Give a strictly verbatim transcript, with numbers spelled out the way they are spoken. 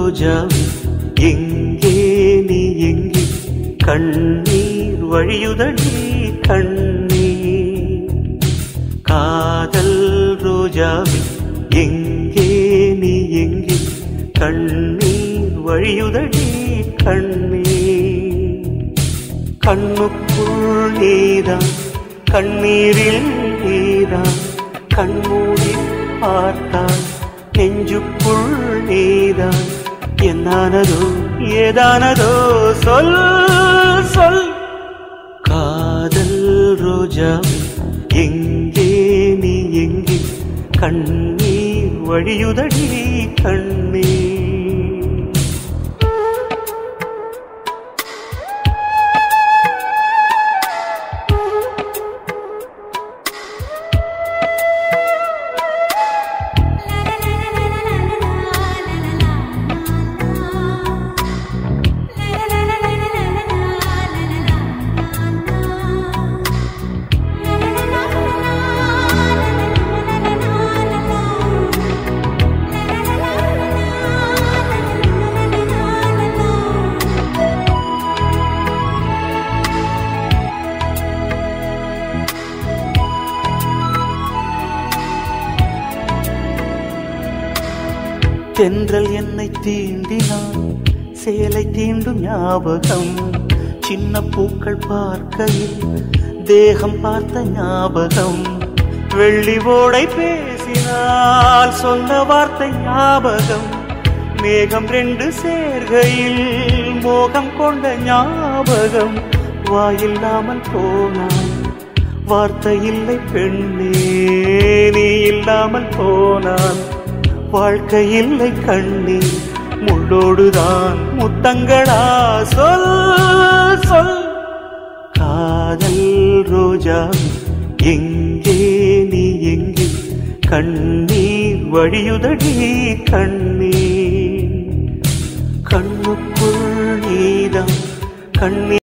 ரோஜாவே எங்கே நீ எங்கே கண்ணீர் வழியுதடி கண்ணீர் காதல் ரோஜாவே எங்கே நீ எங்கே கண்ணீர் வழியுதடி கண்ணீர் கண்ணுக்குள் நீதான் கண்ணீரில் நீதான் கண்மூடி பார்த்தால் நெஞ்சுக்குள் நீதான் என்னானதோ ஏதானதோ சொல் சொல் காதல் ரோஜாவே எங்கே நீ எங்கே கண்ணீர் வழியுதடி கண்ணீர் தென்றல் என்னை தீண்டினான் சேலை தீண்டும் ஞாபகம் சின்ன பூக்கள் பார்க்கையில் தேகம் பார்த்த ஞாபகம் வெள்ளி ஓடை பேசினால் சொன்ன வார்த்தை ஞாபகம் மேகம் ரெண்டு சேர்கையில் மோகம் கொண்ட ஞாபகம் வாயில்லாமல் போனான் வார்த்தை இல்லை பெண்ணே நீ இல்லாமல் போனான் வாழ்க்கை இல்லை கண்ணீர் முள்ளோடுதான் முத்தங்களா சொல் சொல் காதல் ரோஜா எங்கே நீ எங்கே கண்ணீர் வழியுதடி கண்ணீர் கண்ணுக்குள் நீதான் கண்ணீர்